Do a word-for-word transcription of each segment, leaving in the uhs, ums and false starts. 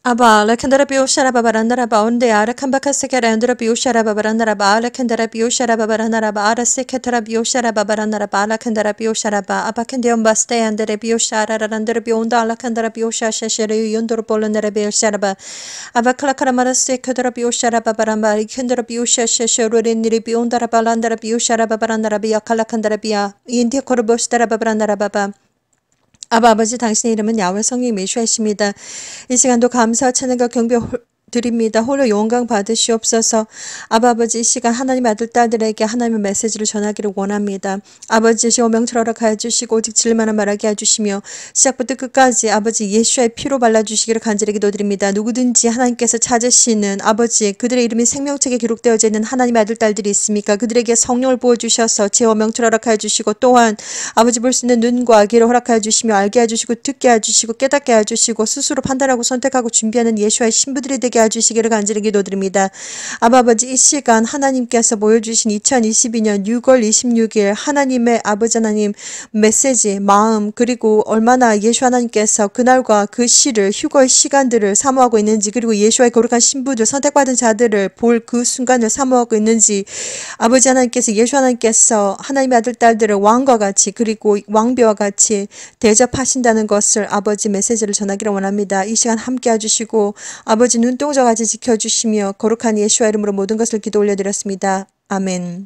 Aba, lekendera biushara babarandara ba onde ara kambaka sekera andra biushara babarandara ba lekendera biushara babarandara ba ara seketera biushara babarandara ba lekendera biushara ba aba kendion baste andere biushara randera bionda lekendera biusha sheshere yondor bolendera biushara ba aba kalakara mara seketera biushara babaramba lekendera biusha sheshere niri biondara balandera biushara babarandara biya kalakandara biya 인디 korbostara babarandara baba 아바 아버지 당신의 이름은 야훼 성령 메시아이십니다. 이 시간도 감사와 찬양과 경배 드립니다. 홀로 영광 받으시옵소서. 아바 아버지 이 시간 하나님 아들 딸들에게 하나님의 메시지를 전하기를 원합니다. 아버지 시오 명철 허락하여 주시고 오직 진리만을 말하게 해주시며 시작부터 끝까지 아버지 예수의 피로 발라주시기를 간절히 기도드립니다. 누구든지 하나님께서 찾으시는 아버지 그들의 이름이 생명책에 기록되어져 있는 하나님의 아들 딸들이 있습니까? 그들에게 성령을 부어주셔서 지혜와 명철 허락하여 주시고 또한 아버지 볼 수 있는 눈과 귀를 허락하여 주시며 알게 해주시고 듣게 해주시고 깨닫게 해주시고 스스로 판단하고 선택하고 준비하는 예수의 신부들이 되게 해주시기를 간절히 기도드립니다. 아바 아버지 이 시간 하나님께서 보여주신 이천이십이년 유월 이십육일 하나님의 아버지 하나님 메시지 마음 그리고 얼마나 예수 하나님께서 그날과 그 시를 휴거의 시간들을 사모하고 있는지 그리고 예수의 거룩한 신부들 선택받은 자들을 볼 그 순간을 사모하고 있는지 아버지 하나님께서 예수 하나님께서 하나님의 아들 딸들을 왕과 같이 그리고 왕비와 같이 대접하신다는 것을 아버지 메시지를 전하기를 원합니다. 이 시간 함께 해주시고 아버지 눈동자같이 지켜주시며 거룩한 예수와 이름으로 모든 것을 기도 올려드렸습니다. 아멘.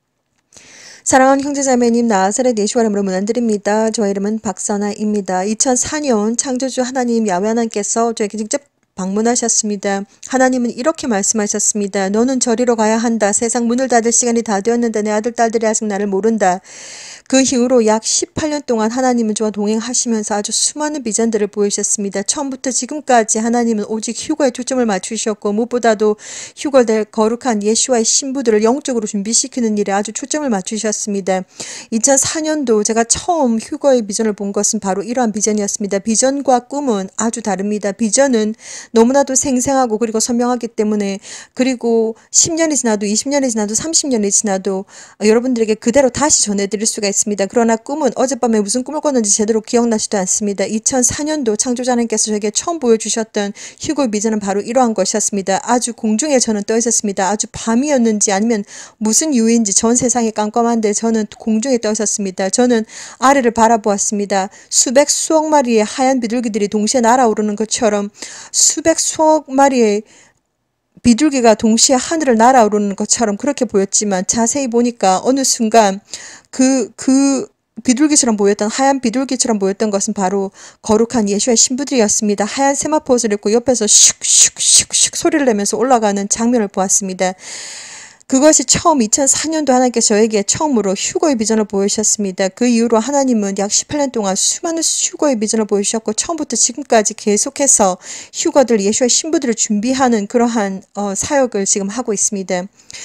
사랑하는 형제자매님 나사렛 예수와 이름으로 문안드립니다. 저의 이름은 박선아입니다. 이천사년 창조주 하나님 야훼 하나님께서 저에게 직접 방문하셨습니다. 하나님은 이렇게 말씀하셨습니다. 너는 저리로 가야 한다. 세상 문을 닫을 시간이 다 되었는데 내 아들 딸들이 아직 나를 모른다. 그 이후로 약 십팔년 동안 하나님은 저와 동행하시면서 아주 수많은 비전들을 보이셨습니다. 처음부터 지금까지 하나님은 오직 휴거에 초점을 맞추셨고 무엇보다도 휴거될 거룩한 예수와의 신부들을 영적으로 준비시키는 일에 아주 초점을 맞추셨습니다. 이천사년도 제가 처음 휴거의 비전을 본 것은 바로 이러한 비전이었습니다. 비전과 꿈은 아주 다릅니다. 비전은 너무나도 생생하고 그리고 선명하기 때문에 그리고 십년이 지나도 이십년이 지나도 삼십년이 지나도 여러분들에게 그대로 다시 전해드릴 수가 있습니다. 그러나 꿈은 어젯밤에 무슨 꿈을 꿨는지 제대로 기억나지도 않습니다. 이천사년도 창조자 하나님께서 저에게 처음 보여주셨던 휴거의 비전은 바로 이러한 것이었습니다. 아주 공중에 저는 떠 있었습니다. 아주 밤이었는지 아니면 무슨 이유인지 전 세상이 깜깜한데 저는 공중에 떠 있었습니다. 저는 아래를 바라보았습니다. 수백 수억 마리의 하얀 비둘기들이 동시에 날아오르는 것처럼 수백 수억 마리의 비둘기가 동시에 하늘을 날아오르는 것처럼 그렇게 보였지만 자세히 보니까 어느 순간 그, 그 비둘기처럼 보였던 하얀 비둘기처럼 보였던 것은 바로 거룩한 예수의 신부들이었습니다. 하얀 세마포옷을 입고 옆에서 슉슉슉슉 소리를 내면서 올라가는 장면을 보았습니다. 그것이 처음 이천사년도 하나님께서 저에게 처음으로 휴거의 비전을 보여주셨습니다. 그 이후로 하나님은 약 십팔년 동안 수많은 휴거의 비전을 보여주셨고 처음부터 지금까지 계속해서 휴거들 예수의 신부들을 준비하는 그러한 어, 사역을 지금 하고 있습니다.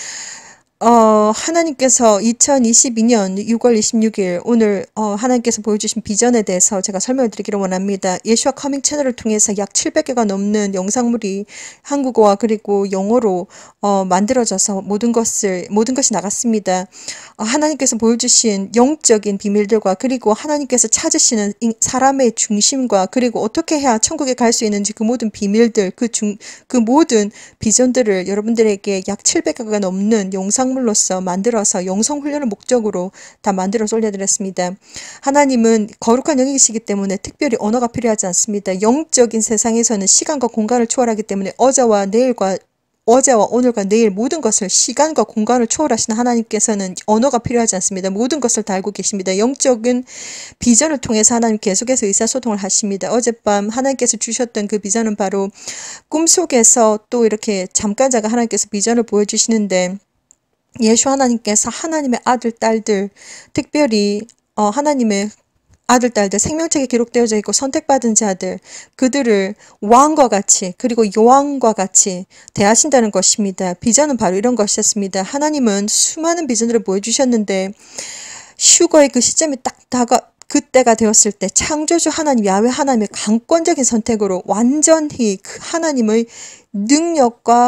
어, 하나님께서 이천이십이년 유월 이십육일 오늘 어, 하나님께서 보여주신 비전에 대해서 제가 설명을 드리기를 원합니다. 예수와 커밍 채널을 통해서 약 칠백개가 넘는 영상물이 한국어와 그리고 영어로 어, 만들어져서 모든 것을 모든 것이 나갔습니다. 어, 하나님께서 보여주신 영적인 비밀들과 그리고 하나님께서 찾으시는 사람의 중심과 그리고 어떻게 해야 천국에 갈 수 있는지 그 모든 비밀들 그, 중, 그 모든 비전들을 여러분들에게 약 칠백개가 넘는 영상 물로서 만들어서 영성훈련을 목적으로 다 만들어서 올려드렸습니다. 하나님은 거룩한 영이시기 때문에 특별히 언어가 필요하지 않습니다. 영적인 세상에서는 시간과 공간을 초월하기 때문에 어제와 내일과 어제와 오늘과 내일 모든 것을 시간과 공간을 초월하시는 하나님께서는 언어가 필요하지 않습니다. 모든 것을 다 알고 계십니다. 영적인 비전을 통해서 하나님 계속해서 의사소통을 하십니다. 어젯밤 하나님께서 주셨던 그 비전은 바로 꿈속에서 또 이렇게 잠깐 자가 하나님께서 비전을 보여주시는데 예수 하나님께서 하나님의 아들, 딸들, 특별히 어, 하나님의 아들, 딸들, 생명책에 기록되어져 있고 선택받은 자들, 그들을 왕과 같이 그리고 여왕과 같이 대하신다는 것입니다. 비전은 바로 이런 것이었습니다. 하나님은 수많은 비전들을 보여주셨는데 휴거의 그 시점이 딱 다가 그때가 되었을 때 창조주 하나님 야훼 하나님의 강권적인 선택으로 완전히 그 하나님의 능력과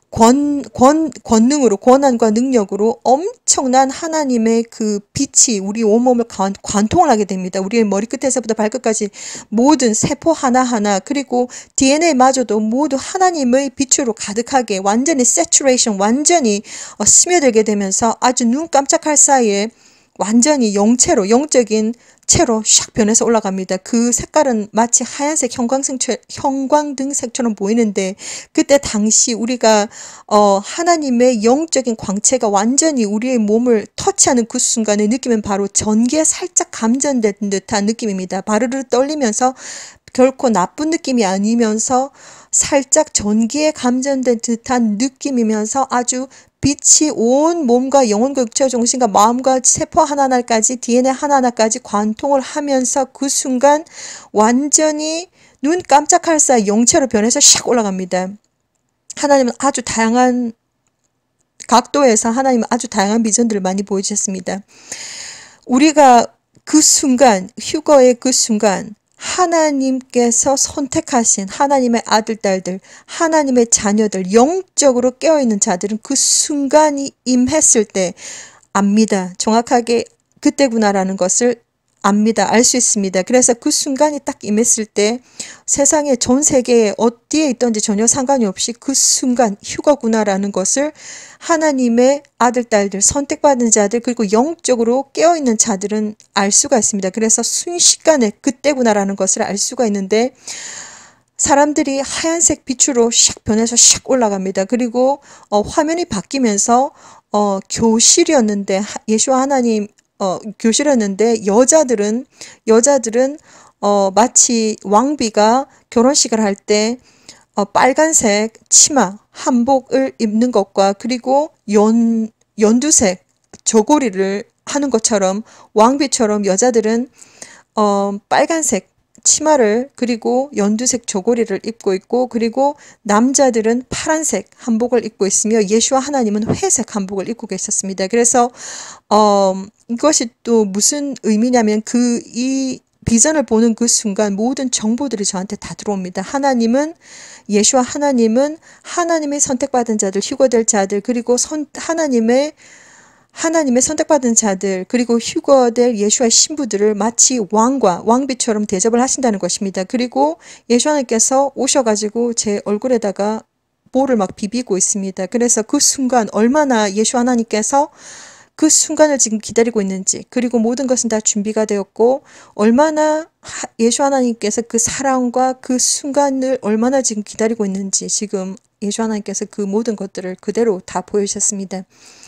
권, 권, 권능으로, 권한과 능력으로 엄청난 하나님의 그 빛이 우리 온몸을 관, 관통을 하게 됩니다. 우리의 머리끝에서부터 발끝까지 모든 세포 하나하나, 그리고 디엔에이마저도 모두 하나님의 빛으로 가득하게 완전히 saturation, 완전히 어, 스며들게 되면서 아주 눈 깜짝할 사이에 완전히 영체로, 영적인 채로 샥 변해서 올라갑니다. 그 색깔은 마치 하얀색 형광색, 형광등색처럼 보이는데, 그때 당시 우리가 어, 하나님의 영적인 광채가 완전히 우리의 몸을 터치하는 그 순간의 느낌은 바로 전기에 살짝 감전된 듯한 느낌입니다. 바르르 떨리면서 결코 나쁜 느낌이 아니면서 살짝 전기에 감전된 듯한 느낌이면서 아주 빛이 온 몸과 영혼과 육체와 정신과 마음과 세포 하나하나까지 디엔에이 하나하나까지 관통을 하면서 그 순간 완전히 눈 깜짝할 사이 영체로 변해서 샥 올라갑니다. 하나님은 아주 다양한 각도에서 하나님은 아주 다양한 비전들을 많이 보여주셨습니다. 우리가 그 순간, 휴거의 그 순간 하나님께서 선택하신 하나님의 아들, 딸들, 하나님의 자녀들, 영적으로 깨어있는 자들은 그 순간이 임했을 때 압니다. 정확하게 그때구나라는 것을 압니다. 알 수 있습니다. 그래서 그 순간이 딱 임했을 때 세상의 전 세계에 어디에 있든지 전혀 상관이 없이 그 순간 휴거구나라는 것을 하나님의 아들, 딸들, 선택받은 자들, 그리고 영적으로 깨어있는 자들은 알 수가 있습니다. 그래서 순식간에 그때구나라는 것을 알 수가 있는데, 사람들이 하얀색 빛으로 샥 변해서 샥 올라갑니다. 그리고 어, 화면이 바뀌면서 어, 교실이었는데 예수와 하나님 어, 교실이었는데 여자들은 여자들은 어, 마치 왕비가 결혼식을 할 때 어, 빨간색 치마 한복을 입는 것과 그리고 연 연두색 저고리를 하는 것처럼 왕비처럼 여자들은 어, 빨간색 치마를 그리고 연두색 저고리를 입고 있고, 그리고 남자들은 파란색 한복을 입고 있으며 예수와 하나님은 회색 한복을 입고 계셨습니다. 그래서 어, 이것이 또 무슨 의미냐면 그 이 비전을 보는 그 순간 모든 정보들이 저한테 다 들어옵니다. 하나님은 예수와 하나님은 하나님의 선택받은 자들, 휴거될 자들, 그리고 선, 하나님의 하나님의 선택받은 자들, 그리고 휴거될 예수와의 신부들을 마치 왕과 왕비처럼 대접을 하신다는 것입니다. 그리고 예수 하나님께서 오셔가지고 제 얼굴에다가 볼을 막 비비고 있습니다. 그래서 그 순간 얼마나 예수 하나님께서 그 순간을 지금 기다리고 있는지, 그리고 모든 것은 다 준비가 되었고 얼마나 예수 하나님께서 그 사랑과 그 순간을 얼마나 지금 기다리고 있는지 지금 예수 하나님께서 그 모든 것들을 그대로 다 보여주셨습니다.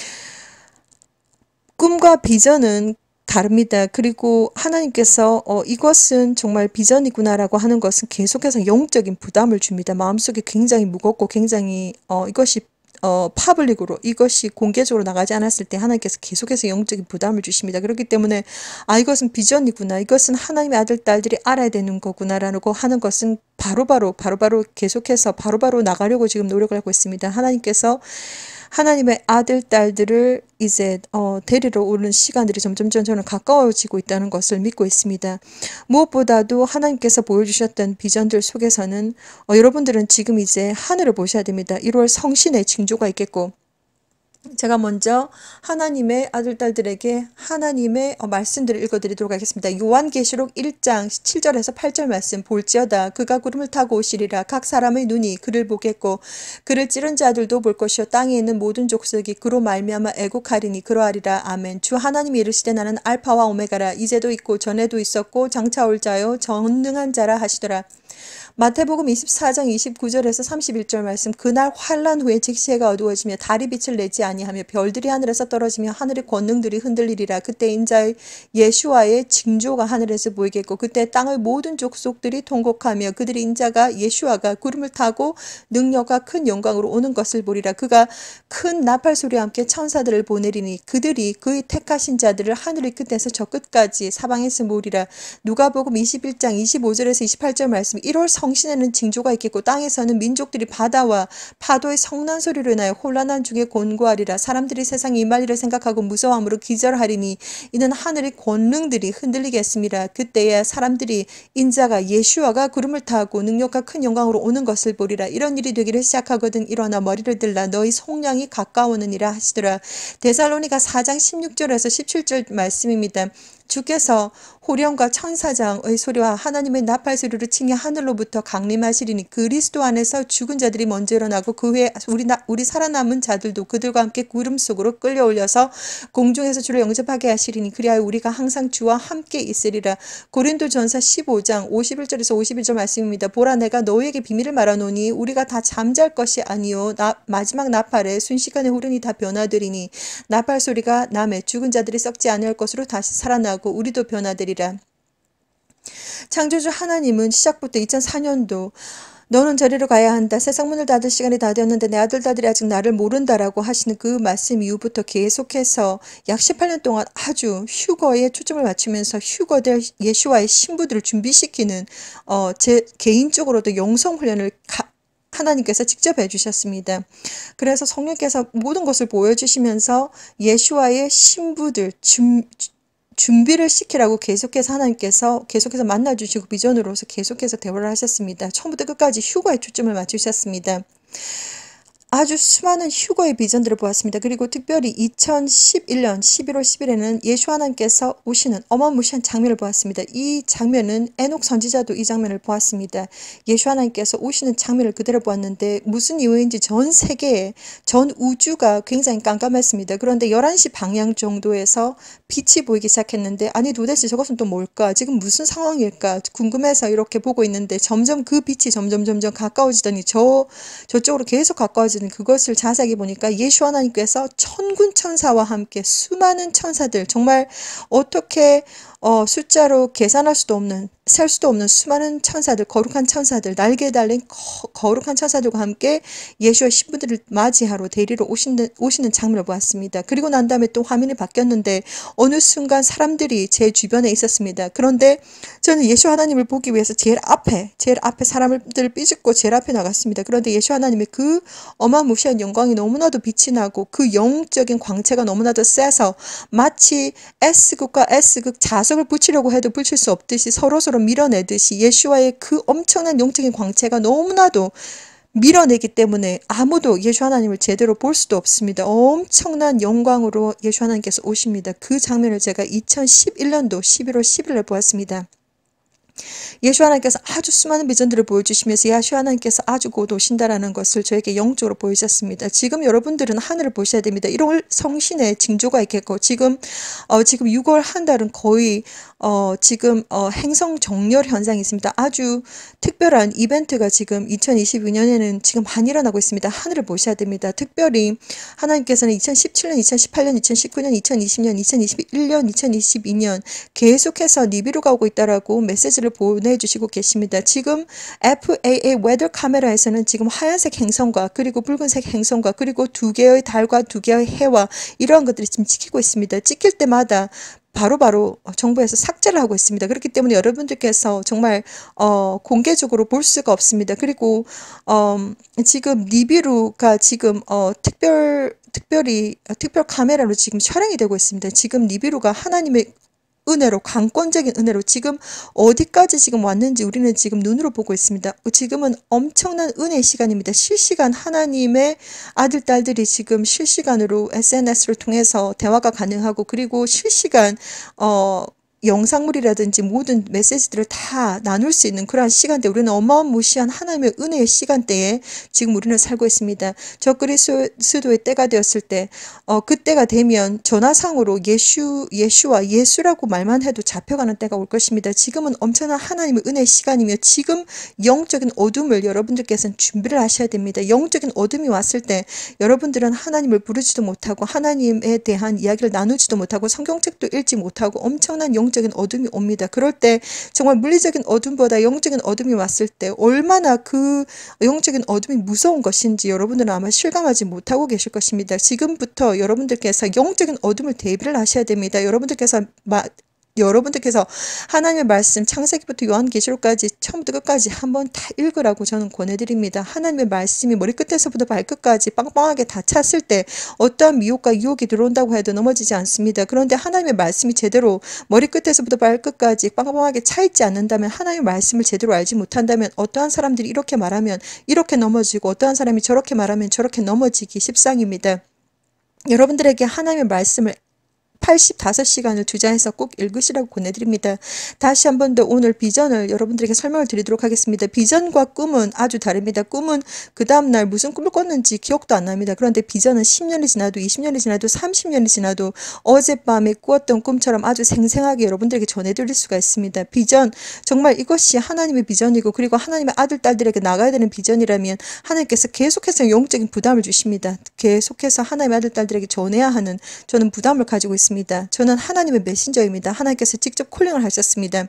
꿈과 비전은 다릅니다. 그리고 하나님께서 어, 이것은 정말 비전이구나라고 하는 것은 계속해서 영적인 부담을 줍니다. 마음속에 굉장히 무겁고 굉장히 어, 이것이 어, 파블릭으로 이것이 공개적으로 나가지 않았을 때 하나님께서 계속해서 영적인 부담을 주십니다. 그렇기 때문에 아 이것은 비전이구나, 이것은 하나님의 아들 딸들이 알아야 되는 거구나라고 하는 것은 바로바로 바로바로 계속해서 바로바로 나가려고 지금 노력을 하고 있습니다. 하나님께서 하나님의 아들, 딸들을 이제 어, 데리러 오는 시간들이 점점점 저는 가까워지고 있다는 것을 믿고 있습니다. 무엇보다도 하나님께서 보여주셨던 비전들 속에서는 어, 여러분들은 지금 이제 하늘을 보셔야 됩니다. 일월 성신의 징조가 있겠고, 제가 먼저 하나님의 아들, 딸들에게 하나님의 어, 말씀들을 읽어드리도록 하겠습니다. 요한계시록 일 장 칠 절에서 팔 절 말씀. 볼지어다 그가 구름을 타고 오시리라. 각 사람의 눈이 그를 보겠고 그를 찌른 자들도 볼 것이요 땅에 있는 모든 족속이 그로 말미암아 애곡하리니 그러하리라. 아멘. 주 하나님이 이르시되 나는 알파와 오메가라. 이제도 있고 전에도 있었고 장차 올 자요 전능한 자라 하시더라. 마태복음 이십사 장 이십구 절에서 삼십일 절 말씀. 그날 환란 후에 즉시 해가 어두워지며 달이 빛을 내지 아니하며 별들이 하늘에서 떨어지며 하늘의 권능들이 흔들리리라. 그때 인자의 예수와의 징조가 하늘에서 보이겠고 그때 땅의 모든 족속들이 통곡하며 그들이 인자가 예수와가 구름을 타고 능력과 큰 영광으로 오는 것을 보리라. 그가 큰 나팔 소리와 함께 천사들을 보내리니 그들이 그의 택하신 자들을 하늘의 끝에서 저 끝까지 사방에서 모으리라. 누가복음 이십일 장 이십오 절에서 이십팔 절 말씀. 일월 성 성신에는 징조가 있겠고 땅에서는 민족들이 바다와 파도의 성난 소리로 인하여 혼란한 중에 곤고하리라. 사람들이 세상에 임할 일을 생각하고 무서워함으로 기절하리니 이는 하늘의 권능들이 흔들리겠습니다. 그때에 사람들이 인자가 예수와가 구름을 타고 능력과 큰 영광으로 오는 것을 보리라. 이런 일이 되기를 시작하거든 일어나 머리를 들라 너희 속량이 가까우느니라 하시더라. 데살로니가 사 장 십육 절에서 십칠 절 말씀입니다. 주께서 호령과 천사장의 소리와 하나님의 나팔 소리로 칭히 하늘로부터 강림하시리니 그리스도 안에서 죽은 자들이 먼저 일어나고 그 후에 우리, 나, 우리 살아남은 자들도 그들과 함께 구름 속으로 끌려올려서 공중에서 주를 영접하게 하시리니 그리하여 우리가 항상 주와 함께 있으리라. 고린도전서 십오 장 오십일 절에서 오십일 절 말씀입니다. 보라 내가 너희에게 비밀을 말하노니 우리가 다 잠잘 것이 아니요 나, 마지막 나팔에 순식간에 후른이 다 변화되리니 나팔 소리가 남에 죽은 자들이 썩지 아니할 것으로 다시 살아나고 우리도 변화되리라. 창조주 하나님은 시작부터 이천사 년도 너는 저리로 가야 한다. 세상 문을 닫을 시간이 다 되었는데 내 아들들이 아직 나를 모른다라고 하시는 그 말씀 이후부터 계속해서 약 십팔 년 동안 아주 휴거에 초점을 맞추면서 휴거될 예수와의 신부들을 준비시키는 어, 제 개인적으로도 영성훈련을 가, 하나님께서 직접 해주셨습니다. 그래서 성령께서 모든 것을 보여주시면서 예수와의 신부들 준, 준비를 시키라고 계속해서 하나님께서 계속해서 만나주시고 비전으로서 계속해서 대화를 하셨습니다. 처음부터 끝까지 휴거에 초점을 맞추셨습니다. 아주 수많은 휴거의 비전들을 보았습니다. 그리고 특별히 이천십일 년 십일월 십일에는 예수 하나님께서 오시는 어마무시한 장면을 보았습니다. 이 장면은 에녹 선지자도 이 장면을 보았습니다. 예수 하나님께서 오시는 장면을 그대로 보았는데 무슨 이유인지 전 세계에 전 우주가 굉장히 깜깜했습니다. 그런데 열한 시 방향 정도에서 빛이 보이기 시작했는데 아니 도대체 저것은 또 뭘까? 지금 무슨 상황일까? 궁금해서 이렇게 보고 있는데 점점 그 빛이 점점 점점 가까워지더니 저 저쪽으로 계속 가까워지는 그것을 자세하게 보니까 예수 하나님께서 천군 천사와 함께 수많은 천사들 정말 어떻게 어, 숫자로 계산할 수도 없는 셀 수도 없는 수많은 천사들 거룩한 천사들 날개 달린 거, 거룩한 천사들과 함께 예수의 신부들을 맞이하러 데리러 오시는, 오시는 장면을 보았습니다. 그리고 난 다음에 또 화면이 바뀌었는데 어느 순간 사람들이 제 주변에 있었습니다. 그런데 저는 예수 하나님을 보기 위해서 제일 앞에 제일 앞에 사람들을 삐집고 제일 앞에 나갔습니다. 그런데 예수 하나님의 그 어마무시한 영광이 너무나도 빛이 나고 그 영적인 광채가 너무나도 세서 마치 S극과 S극 자석을 붙이려고 해도 붙일 수 없듯이 서로서로 밀어내듯이 예수와의 그 엄청난 영적인 광채가 너무나도 밀어내기 때문에 아무도 예수 하나님을 제대로 볼 수도 없습니다. 엄청난 영광으로 예수 하나님께서 오십니다. 그 장면을 제가 이천십일 년도 십일월 십일에 보았습니다. 예수 하나님께서 아주 수많은 비전들을 보여주시면서 예수 하나님께서 아주 곧 오신다라는 것을 저에게 영적으로 보여주셨습니다. 지금 여러분들은 하늘을 보셔야 됩니다. 일월 성신의 징조가 있겠고 지금 어, 지금 유월 한 달은 거의 어, 지금 어, 행성 정렬 현상이 있습니다. 아주 특별한 이벤트가 지금 이천이십이 년에는 지금 많이 일어나고 있습니다. 하늘을 보셔야 됩니다. 특별히 하나님께서는 이천십칠 년, 이천십팔 년, 이천십구 년, 이천이십 년, 이천이십일 년, 이천이십이 년 계속해서 니비루가 오고 있다라고 메시지를 보내주시고 계십니다. 지금 에프에이에이 웨더 카메라에서는 지금 하얀색 행성과 그리고 붉은색 행성과 그리고 두 개의 달과 두 개의 해와 이러한 것들이 지금 찍히고 있습니다. 찍힐 때마다 바로바로 바로 정부에서 삭제를 하고 있습니다. 그렇기 때문에 여러분들께서 정말 어, 공개적으로 볼 수가 없습니다. 그리고 어, 지금 니비루가 지금 어, 특별 특별히 특별 카메라로 지금 촬영이 되고 있습니다. 지금 니비루가 하나님의 은혜로 강권적인 은혜로 지금 어디까지 지금 왔는지 우리는 지금 눈으로 보고 있습니다. 지금은 엄청난 은혜의 시간입니다. 실시간 하나님의 아들 딸들이 지금 실시간으로 에스엔에스를 통해서 대화가 가능하고 그리고 실시간 어 영상물이라든지 모든 메시지들을 다 나눌 수 있는 그러한 시간대 우리는 어마무시한 하나님의 은혜의 시간대에 지금 우리는 살고 있습니다. 저 그리스도의 때가 되었을 때 어, 그때가 되면 전화상으로 예수, 예수와 예수라고 말만 해도 잡혀가는 때가 올 것입니다. 지금은 엄청난 하나님의 은혜의 시간이며 지금 영적인 어둠을 여러분들께서는 준비를 하셔야 됩니다. 영적인 어둠이 왔을 때 여러분들은 하나님을 부르지도 못하고 하나님에 대한 이야기를 나누지도 못하고 성경책도 읽지 못하고 엄청난 영 영적인 어둠이 옵니다. 그럴 때 정말 물리적인 어둠보다 영적인 어둠이 왔을 때 얼마나 그 영적인 어둠이 무서운 것인지 여러분들은 아마 실감하지 못하고 계실 것입니다. 지금부터 여러분들께서 영적인 어둠을 대비를 하셔야 됩니다. 여러분들께서 마, 여러분들께서 하나님의 말씀 창세기부터 요한계시록까지 처음부터 끝까지 한번 다 읽으라고 저는 권해드립니다. 하나님의 말씀이 머리끝에서부터 발끝까지 빵빵하게 다 찼을 때 어떠한 미혹과 유혹이 들어온다고 해도 넘어지지 않습니다. 그런데 하나님의 말씀이 제대로 머리끝에서부터 발끝까지 빵빵하게 차있지 않는다면, 하나님의 말씀을 제대로 알지 못한다면 어떠한 사람들이 이렇게 말하면 이렇게 넘어지고 어떠한 사람이 저렇게 말하면 저렇게 넘어지기 십상입니다. 여러분들에게 하나님의 말씀을 팔십오 시간을 투자해서 꼭 읽으시라고 권해드립니다. 다시 한 번 더 오늘 비전을 여러분들에게 설명을 드리도록 하겠습니다. 비전과 꿈은 아주 다릅니다. 꿈은 그 다음날 무슨 꿈을 꿨는지 기억도 안 납니다. 그런데 비전은 십 년이 지나도 이십 년이 지나도 삼십 년이 지나도 어젯밤에 꾸었던 꿈처럼 아주 생생하게 여러분들에게 전해드릴 수가 있습니다. 비전, 정말 이것이 하나님의 비전이고, 그리고 하나님의 아들, 딸들에게 나가야 되는 비전이라면 하나님께서 계속해서 영적인 부담을 주십니다. 계속해서 하나님의 아들, 딸들에게 전해야 하는 저는 부담을 가지고 있습니다. 저는 하나님의 메신저입니다. 하나님께서 직접 콜링을 하셨습니다.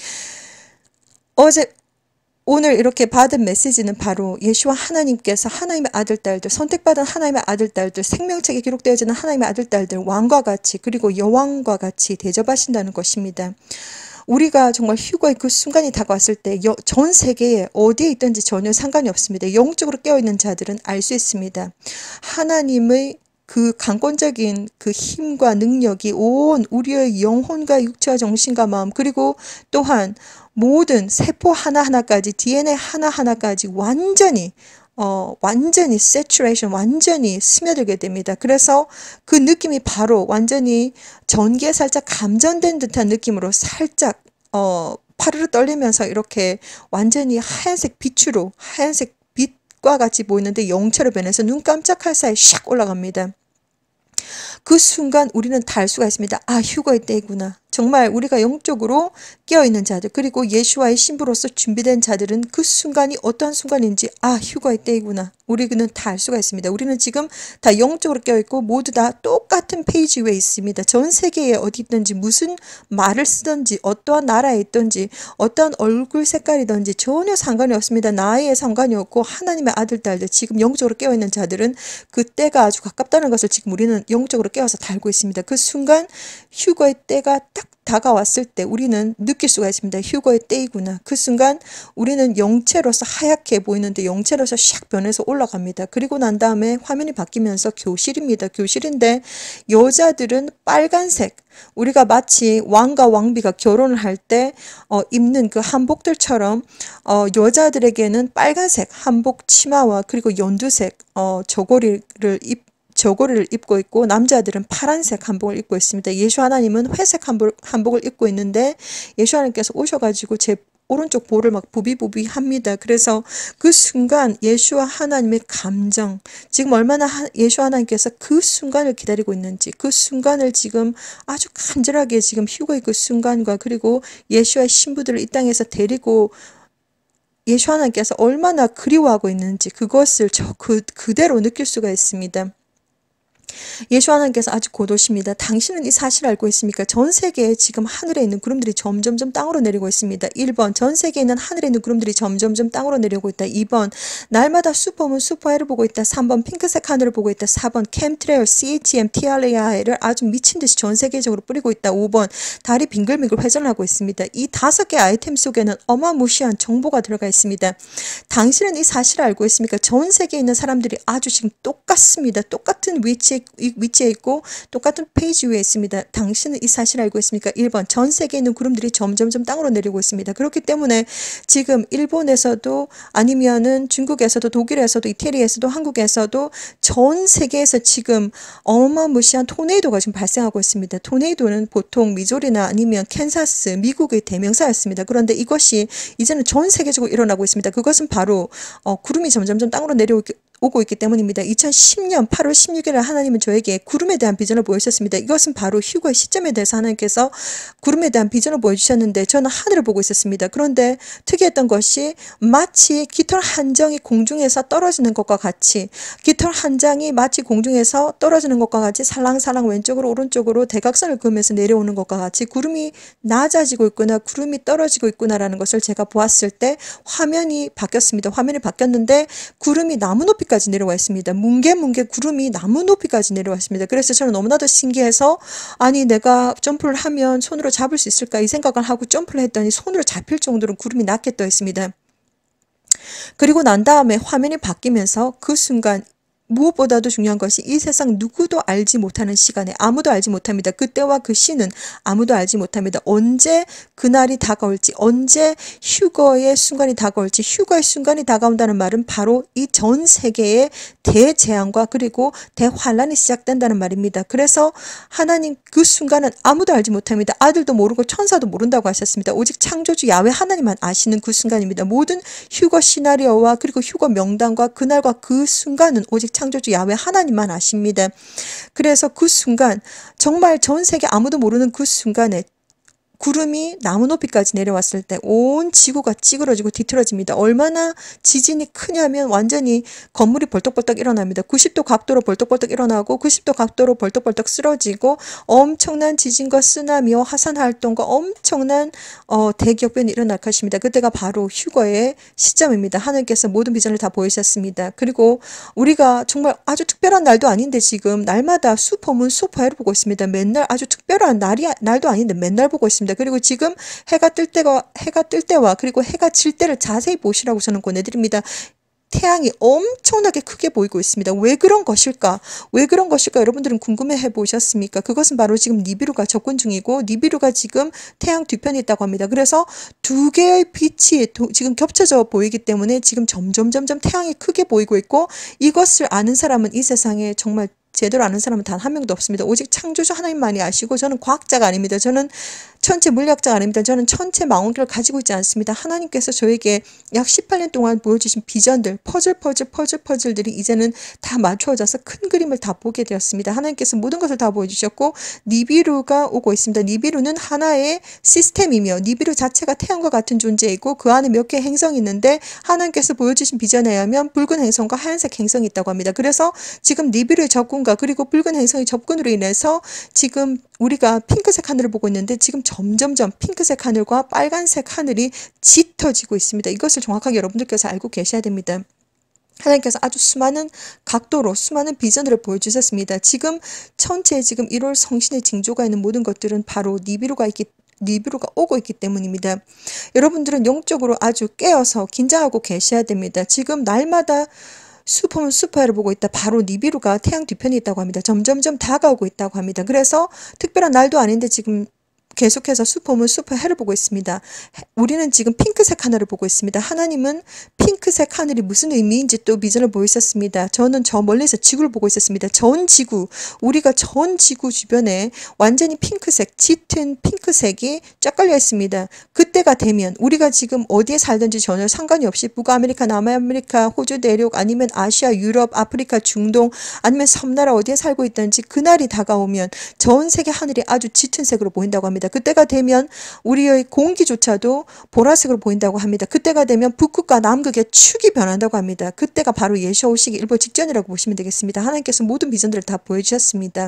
어제 오늘 이렇게 받은 메시지는 바로 예수와 하나님께서 하나님의 아들, 딸들, 선택받은 하나님의 아들, 딸들, 생명책에 기록되어지는 하나님의 아들, 딸들, 왕과 같이 그리고 여왕과 같이 대접하신다는 것입니다. 우리가 정말 휴거의 그 순간이 다가왔을 때 전 세계에 어디에 있든지 전혀 상관이 없습니다. 영적으로 깨어있는 자들은 알 수 있습니다. 하나님의 그 강권적인 그 힘과 능력이 온 우리의 영혼과 육체와 정신과 마음, 그리고 또한 모든 세포 하나하나까지, 디엔에이 하나하나까지 완전히 어, 완전히 saturation, 완전히 스며들게 됩니다. 그래서 그 느낌이 바로 완전히 전기에 살짝 감전된 듯한 느낌으로 살짝 어, 파르르 떨리면서 이렇게 완전히 하얀색 빛으로, 하얀색 빛과 같이 보이는데 영체로 변해서 눈 깜짝할 사이 샥 올라갑니다. 그 순간 우리는 다 알 수가 있습니다. 아, 휴거의 때이구나. 정말 우리가 영적으로 깨어있는 자들, 그리고 예수와의 신부로서 준비된 자들은 그 순간이 어떠한 순간인지, 아, 휴거의 때이구나. 우리는 다 알 수가 있습니다. 우리는 지금 다 영적으로 깨어있고 모두 다 똑같은 페이지 위에 있습니다. 전 세계에 어디 있든지, 무슨 말을 쓰든지, 어떠한 나라에 있든지, 어떠한 얼굴 색깔이든지 전혀 상관이 없습니다. 나이에 상관이 없고 하나님의 아들, 딸들, 지금 영적으로 깨어있는 자들은 그 때가 아주 가깝다는 것을 지금 우리는 영적으로 깨어서 다 알고 있습니다. 그 순간 휴거의 때가 딱 다가왔을 때 우리는 느낄 수가 있습니다. 휴거의 때이구나. 그 순간 우리는 영체로서 하얗게 보이는데 영체로서 샥 변해서 올라갑니다. 그리고 난 다음에 화면이 바뀌면서 교실입니다. 교실인데 여자들은 빨간색, 우리가 마치 왕과 왕비가 결혼을 할 때 어, 입는 그 한복들처럼 어, 여자들에게는 빨간색 한복 치마와 그리고 연두색 어, 저고리를 입 저고리를 입고 있고, 남자들은 파란색 한복을 입고 있습니다. 예수 하나님은 회색 한복, 한복을 입고 있는데 예수 하나님께서 오셔가지고 제 오른쪽 볼을 막 부비부비 합니다. 그래서 그 순간 예수와 하나님의 감정, 지금 얼마나 하, 예수 하나님께서 그 순간을 기다리고 있는지, 그 순간을 지금 아주 간절하게 지금 휴거의 그 순간과 그리고 예수와의 신부들을 이 땅에서 데리고 예수 하나님께서 얼마나 그리워하고 있는지 그것을 저 그, 그대로 느낄 수가 있습니다. 예수 하나님께서 아주 곧 오십니다. 당신은 이 사실을 알고 있습니까? 전 세계에 지금 하늘에 있는 구름들이 점점점 땅으로 내리고 있습니다. 일 번 전 세계에 있는 하늘에 있는 구름들이 점점점 땅으로 내려오고 있다. 이 번 날마다 슈퍼문 슈퍼해를 보고 있다. 삼 번 핑크색 하늘을 보고 있다. 사 번 캠트레일 씨에이치엠 티알에이아이를 아주 미친듯이 전 세계적으로 뿌리고 있다. 오 번 달이 빙글빙글 회전하고 있습니다. 이 다섯 개 아이템 속에는 어마무시한 정보가 들어가 있습니다. 당신은 이 사실을 알고 있습니까? 전 세계에 있는 사람들이 아주 지금 똑같습니다. 똑같은 위치에 위치에 있고 똑같은 페이지 위에 있습니다. 당신은 이 사실을 알고 있습니까? 일 번 전 세계에 있는 구름들이 점점점 땅으로 내리고 있습니다. 그렇기 때문에 지금 일본에서도 아니면은 중국에서도 독일에서도 이태리에서도 한국에서도 전 세계에서 지금 어마무시한 토네이도가 지금 발생하고 있습니다. 토네이도는 보통 미조리나 아니면 캔사스, 미국의 대명사였습니다. 그런데 이것이 이제는 전 세계적으로 일어나고 있습니다. 그것은 바로 어, 구름이 점점점 땅으로 내려오기 오고 있기 때문입니다. 이천십 년 팔월 십육일에 하나님은 저에게 구름에 대한 비전을 보여주셨습니다. 이것은 바로 휴거의 시점에 대해서 하나님께서 구름에 대한 비전을 보여주셨는데 저는 하늘을 보고 있었습니다. 그런데 특이했던 것이 마치 깃털 한 장이 공중에서 떨어지는 것과 같이 깃털 한 장이 마치 공중에서 떨어지는 것과 같이 살랑살랑 왼쪽으로 오른쪽으로 대각선을 그으면서 내려오는 것과 같이 구름이 낮아지고 있구나, 구름이 떨어지고 있구나라는 것을 제가 보았을 때 화면이 바뀌었습니다. 화면이 바뀌었는데 구름이 나무 높이 높이까지 내려와 있습니다. 뭉게뭉게 구름이 나무 높이까지 내려와 있습니다. 그래서 저는 너무나도 신기해서 아니 내가 점프를 하면 손으로 잡을 수 있을까 이 생각을 하고 점프를 했더니 손으로 잡힐 정도로 구름이 낮게 떠 있습니다. 그리고 난 다음에 화면이 바뀌면서 그 순간 무엇보다도 중요한 것이 이 세상 누구도 알지 못하는 시간에 아무도 알지 못합니다. 그때와 그 시는 아무도 알지 못합니다. 언제 그날이 다가올지, 언제 휴거의 순간이 다가올지, 휴거의 순간이 다가온다는 말은 바로 이 전 세계의 대재앙과 그리고 대환란이 시작된다는 말입니다. 그래서 하나님 그 순간은 아무도 알지 못합니다. 아들도 모르고 천사도 모른다고 하셨습니다. 오직 창조주 야훼 하나님만 아시는 그 순간입니다. 모든 휴거 시나리오와 그리고 휴거 명단과 그날과 그 순간은 오직 창조주 야훼 하나님만 아십니다. 그래서 그 순간 정말 전 세계 아무도 모르는 그 순간에 구름이 나무 높이까지 내려왔을 때 온 지구가 찌그러지고 뒤틀어집니다. 얼마나 지진이 크냐면 완전히 건물이 벌떡벌떡 일어납니다. 구십 도 각도로 벌떡벌떡 일어나고 구십 도 각도로 벌떡벌떡 쓰러지고 엄청난 지진과 쓰나미와 화산활동과 엄청난 어, 대기업변이 일어날 것입니다. 그때가 바로 휴거의 시점입니다. 하나님께서 모든 비전을 다 보이셨습니다. 그리고 우리가 정말 아주 특별한 날도 아닌데 지금 날마다 슈퍼문 슈퍼해를 보고 있습니다. 맨날 아주 특별한 날이 날도 아닌데 맨날 보고 있습니다. 그리고 지금 해가 뜰 때가 해가 뜰 때와 그리고 해가 질 때를 자세히 보시라고 저는 권해드립니다. 태양이 엄청나게 크게 보이고 있습니다. 왜 그런 것일까? 왜 그런 것일까? 여러분들은 궁금해 보셨습니까? 그것은 바로 지금 니비루가 접근 중이고 니비루가 지금 태양 뒤편에 있다고 합니다. 그래서 두 개의 빛이 지금 겹쳐져 보이기 때문에 지금 점점 점점 태양이 크게 보이고 있고 이것을 아는 사람은 이 세상에 정말 제대로 아는 사람은 단 한 명도 없습니다. 오직 창조주 하나님만이 아시고 저는 과학자가 아닙니다. 저는 천체 물리학자가 아닙니다. 저는 천체 망원경을 가지고 있지 않습니다. 하나님께서 저에게 약 십팔 년 동안 보여주신 비전들, 퍼즐 퍼즐 퍼즐 퍼즐들이 이제는 다 맞추어져서 큰 그림을 다 보게 되었습니다. 하나님께서 모든 것을 다 보여주셨고 니비루가 오고 있습니다. 니비루는 하나의 시스템이며 니비루 자체가 태양과 같은 존재이고 그 안에 몇 개의 행성이 있는데 하나님께서 보여주신 비전에 의하면 붉은 행성과 하얀색 행성이 있다고 합니다. 그래서 지금 니비루의 접근과 그리고 붉은 행성의 접근으로 인해서 지금 우리가 핑크색 하늘을 보고 있는데 지금 점점점 핑크색 하늘과 빨간색 하늘이 짙어지고 있습니다. 이것을 정확하게 여러분들께서 알고 계셔야 됩니다. 하나님께서 아주 수많은 각도로 수많은 비전들을 보여주셨습니다. 지금 천체에 지금 일월 성신의 징조가 있는 모든 것들은 바로 니비루가 있기 니비루가 오고 있기 때문입니다. 여러분들은 영적으로 아주 깨어서 긴장하고 계셔야 됩니다. 지금 날마다 슈퍼문 슈퍼해를 보고 있다. 바로 니비루가 태양 뒤편에 있다고 합니다. 점점점 다가오고 있다고 합니다. 그래서 특별한 날도 아닌데 지금 계속해서 슈퍼문 슈퍼해를 보고 있습니다. 우리는 지금 핑크색 하늘을 보고 있습니다. 하나님은 핑크색 하늘이 무슨 의미인지 또 비전을 보이셨습니다. 저는 저 멀리서 지구를 보고 있었습니다. 전 지구, 우리가 전 지구 주변에 완전히 핑크색, 짙은 핑크색이 쫙 깔려 있습니다. 그때가 되면 우리가 지금 어디에 살든지 전혀 상관이 없이 북아메리카, 남아메리카, 호주 대륙 아니면 아시아, 유럽, 아프리카, 중동 아니면 섬나라 어디에 살고 있든지 그날이 다가오면 전 세계 하늘이 아주 짙은 색으로 보인다고 합니다. 그때가 되면 우리의 공기조차도 보라색으로 보인다고 합니다. 그때가 되면 북극과 남극의 축이 변한다고 합니다. 그때가 바로 예수 오시기 일보 직전이라고 보시면 되겠습니다. 하나님께서 모든 비전들을 다 보여주셨습니다.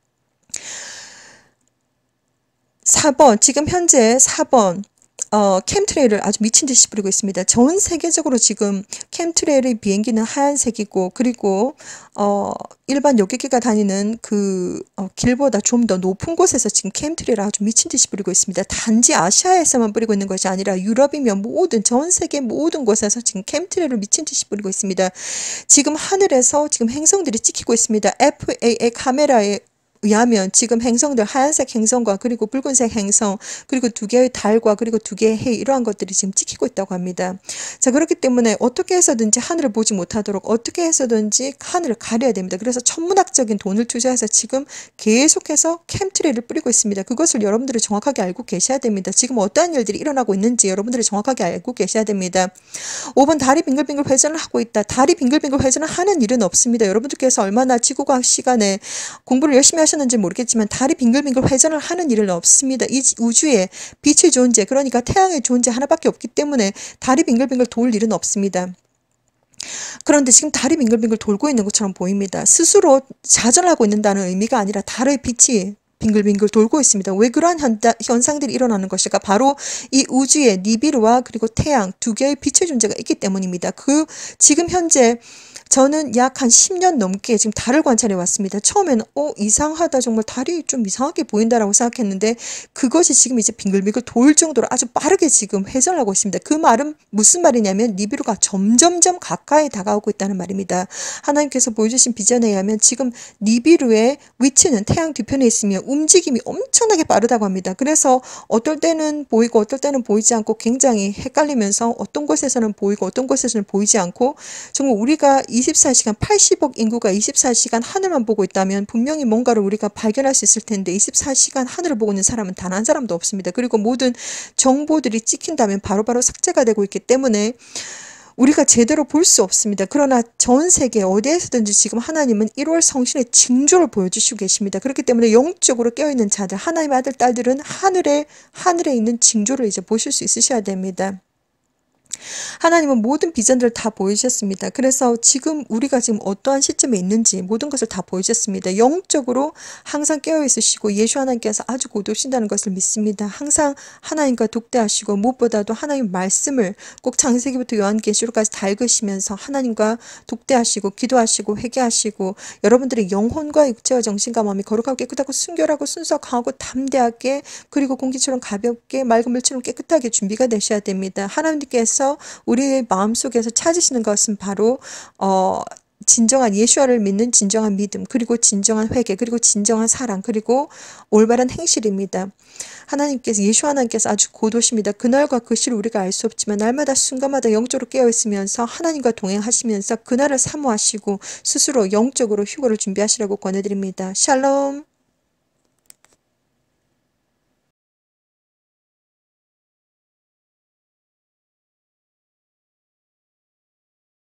사 번, 지금 현재 사 번 어, 캠트레일을 아주 미친 듯이 부리고 있습니다. 전 세계적으로 지금 캠트레일의 비행기는 하얀색이고 그리고 어, 일반 여객기가 다니는 그 어, 길보다 좀 더 높은 곳에서 지금 캠트레일을 아주 미친 듯이 부리고 있습니다. 단지 아시아에서만 부리고 있는 것이 아니라 유럽이며 모든 전 세계 모든 곳에서 지금 캠트레일을 미친 듯이 부리고 있습니다. 지금 하늘에서 지금 행성들이 찍히고 있습니다. 에프에이의 카메라에 의하면 지금 행성들 하얀색 행성과 그리고 붉은색 행성 그리고 두 개의 달과 그리고 두 개의 해 이러한 것들이 지금 찍히고 있다고 합니다. 자 그렇기 때문에 어떻게 해서든지 하늘을 보지 못하도록 어떻게 해서든지 하늘을 가려야 됩니다. 그래서 천문학적인 돈을 투자해서 지금 계속해서 캠트레일을 뿌리고 있습니다. 그것을 여러분들이 정확하게 알고 계셔야 됩니다. 지금 어떠한 일들이 일어나고 있는지 여러분들이 정확하게 알고 계셔야 됩니다. 오 번 달이 빙글빙글 회전을 하고 있다. 달이 빙글빙글 회전을 하는 일은 없습니다. 여러분들께서 얼마나 지구과학 시간에 공부를 열심히 하셨는지 모르겠지만 달이 빙글빙글 회전을 하는 일은 없습니다. 이 우주에 빛의 존재 그러니까 태양의 존재 하나밖에 없기 때문에 달이 빙글빙글 돌 일은 없습니다. 그런데 지금 달이 빙글빙글 돌고 있는 것처럼 보입니다. 스스로 자전하고 있는다는 의미가 아니라 달의 빛이 빙글빙글 돌고 있습니다. 왜 그러한 현다, 현상들이 일어나는 것일까? 바로 이 우주에 니비루와 그리고 태양 두 개의 빛의 존재가 있기 때문입니다. 그 지금 현재 저는 약 한 십 년 넘게 지금 달을 관찰해 왔습니다. 처음에는 어 이상하다, 정말 달이 좀 이상하게 보인다라고 생각했는데 그것이 지금 이제 빙글빙글 돌 정도로 아주 빠르게 지금 회전을 하고 있습니다. 그 말은 무슨 말이냐면 니비루가 점점점 가까이 다가오고 있다는 말입니다. 하나님께서 보여주신 비전에 의하면 지금 니비루의 위치는 태양 뒤편에 있으며 움직임이 엄청나게 빠르다고 합니다. 그래서 어떨 때는 보이고 어떨 때는 보이지 않고 굉장히 헷갈리면서 어떤 곳에서는 보이고 어떤 곳에서는 보이지 않고, 정말 우리가 이십사 시간 팔십억 인구가 이십사 시간 하늘만 보고 있다면 분명히 뭔가를 우리가 발견할 수 있을 텐데 이십사 시간 하늘을 보고 있는 사람은 단 한 사람도 없습니다. 그리고 모든 정보들이 찍힌다면 바로바로 삭제가 되고 있기 때문에 우리가 제대로 볼 수 없습니다. 그러나 전 세계 어디에서든지 지금 하나님은 일월 성신의 징조를 보여주시고 계십니다. 그렇기 때문에 영적으로 깨어있는 자들, 하나님의 아들, 딸들은 하늘에 하늘에 있는 징조를 이제 보실 수 있으셔야 됩니다. 하나님은 모든 비전들을 다 보여주셨습니다. 그래서 지금 우리가 지금 어떠한 시점에 있는지 모든 것을 다 보여주셨습니다. 영적으로 항상 깨어있으시고 예수 하나님께서 아주 고도신다는 것을 믿습니다. 항상 하나님과 독대하시고 무엇보다도 하나님 말씀을 꼭 창세기부터 요한계시록까지 다 읽으시면서 하나님과 독대하시고 기도하시고 회개하시고 여러분들의 영혼과 육체와 정신과 마음이 거룩하고 깨끗하고 순결하고 순수하고 강하고 담대하게, 그리고 공기처럼 가볍게 맑은 물처럼 깨끗하게 준비가 되셔야 됩니다. 하나님께서 우리의 마음속에서 찾으시는 것은 바로 어, 진정한 예수와를 믿는 진정한 믿음, 그리고 진정한 회개, 그리고 진정한 사랑, 그리고 올바른 행실입니다. 하나님께서, 예수 하나님께서 아주 고도십니다. 그날과 그 시를 우리가 알 수 없지만 날마다 순간마다 영적으로 깨어있으면서 하나님과 동행하시면서 그날을 사모하시고 스스로 영적으로 휴거를 준비하시라고 권해드립니다. 샬롬.